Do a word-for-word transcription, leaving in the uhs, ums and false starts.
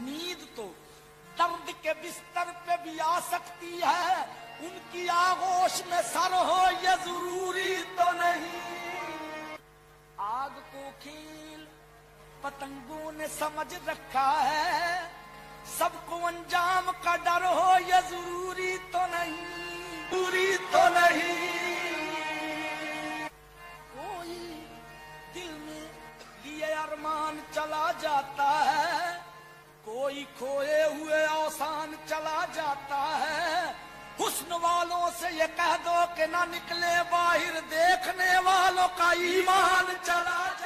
नींद तो दर्द के बिस्तर पे भी आ सकती है, उनकी आगोश में सर हो ये जरूरी तो नहीं। आग को खेल पतंगों ने समझ रखा है, सबको अंजाम का डर हो ये जरूरी तो नहीं, जरूरी तो नहीं। कोई दिल में लिए अरमान चला जाता है, कोई खोए हुए औसान चला जाता है। हुस्न वालों से ये कह दो कि ना निकले बाहर, देखने वालों का ईमान चला